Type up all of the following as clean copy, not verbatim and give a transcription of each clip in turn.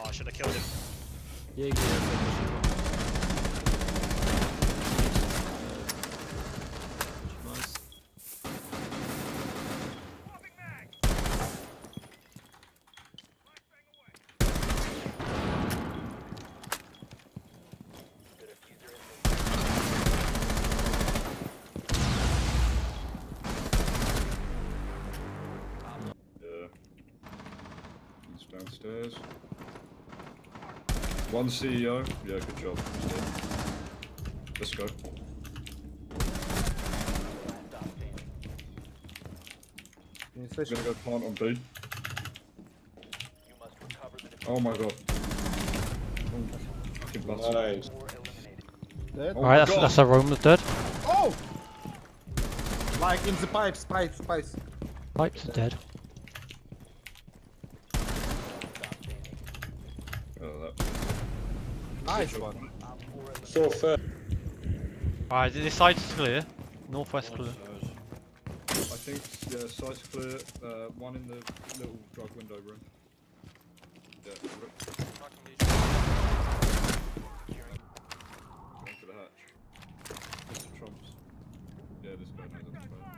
I should have killed him. Yeah, good. Nice. He's downstairs. One CEO. Yeah, good job. He's dead. Let's go. I'm gonna go plant on B. Oh my god. Fucking bastard. Nice. Oh Alright, my god. that's a room that's dead. Oh! Like in the pipes. Pipes are dead. Oh, that. Nice one. So fair. Alright, this side's clear. Northwest clear. I think, yeah, side's clear. One in the little drug window room. Yeah, going for the hatch. Mr. Trump's. Yeah, this guy knows that's bad.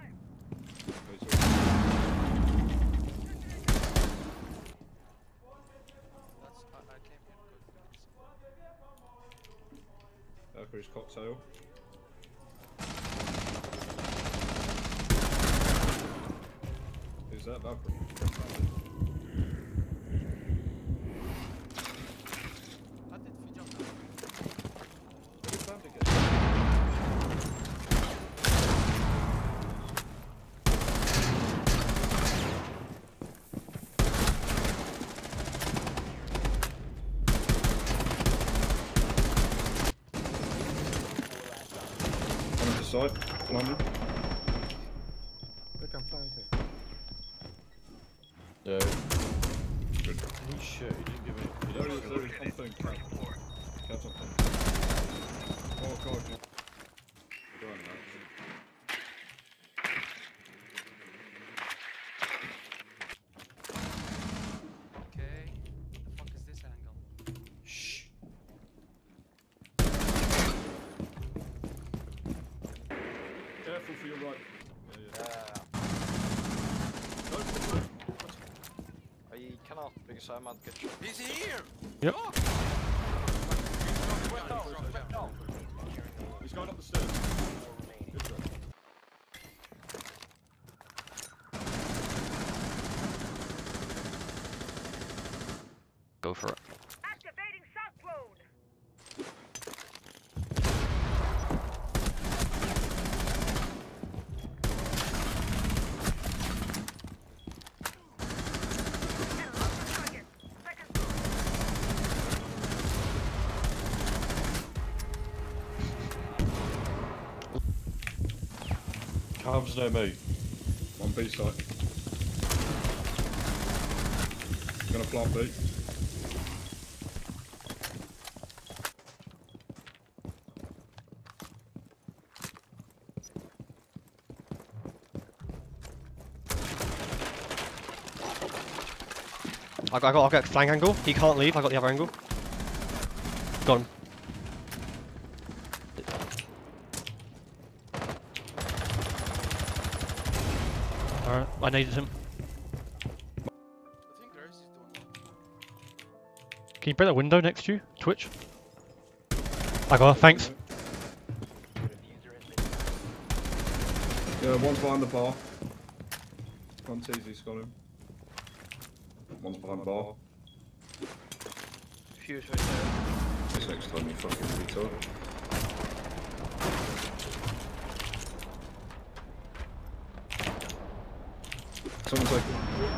Valkyrie's cocktail. Who's that, Valkyrie? Side, London. They can flank it. Yeah. Good. Holy shit, he didn't give me. There is something. Cat on thing. Oh god. We're going now. Okay. The fuck is this angle? Shh. Careful for your right. I cannot because I'm at kitchen. He's here! Yep. Look! He's going up the stairs. Good job. Go for it. Activating shock drone. Calv's near me. One B side. Gonna plant B. I've got flank angle. He can't leave. I got the other angle. Gone. Alright, I needed him. I think Grace is doing that. Can you break that window next to you? Twitch. I got it, thanks. Yeah, one's behind the bar. One TZ's got him. One's behind the bar. Fuse right there. This next time you fucking retard. Someone's like,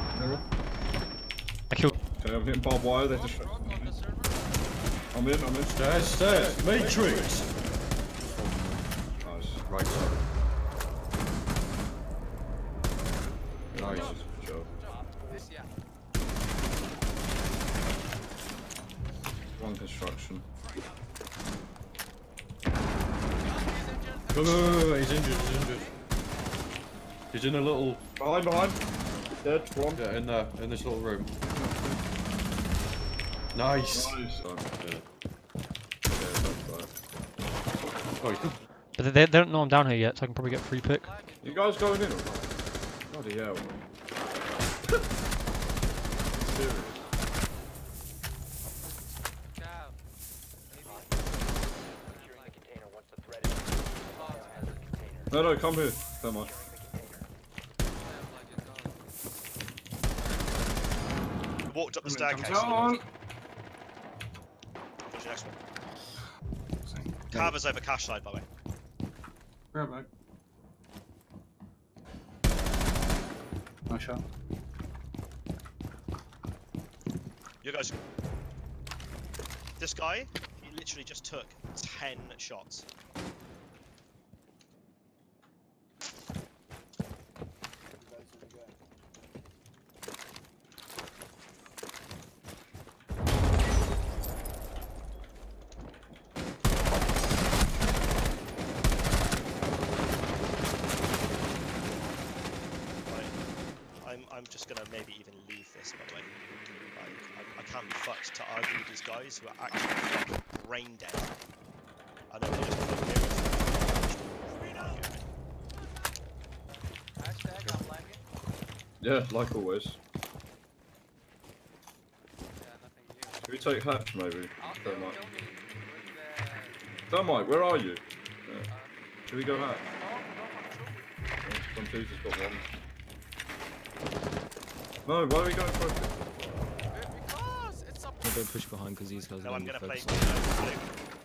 I killed. okay, I'm hitting barbed wire, they're just. On the server? I'm in. Stairs! Matrix! Nice. Right side. Nice. Good job. This, yeah. One construction. Go, he's injured, He's in a little, Behind. Dead, one. yeah, in this little room. Nice. Nice. Oh, Yeah. that's bad. Oh, he's good. But they don't know I'm down here yet, so I can probably get free pick. You guys going in or not? Bloody hell. Serious. Cow. Securing the container once the threat is hazard container. No, come here. Come on. Walked up the Come staircase. on. What's your next one? Carver's over cash side, by the way. Grab back. Nice shot. You guys. This guy, he literally just took 10 shots. I'm just gonna maybe even leave this, by the way. I can't be fucked to argue with these guys who are actually fucking brain dead. I know they just fucking Hashtag I'm lagging. Yeah, like always. Yeah, nothing new. Should we take hatch maybe? I'll Don't kill mind. me with Don't where are you? Yeah. Should we go hatch? Contizi's got one. No, why are we going for it? because it's a Don't push behind because these guys are No, I'm going to gonna be play focused. blue.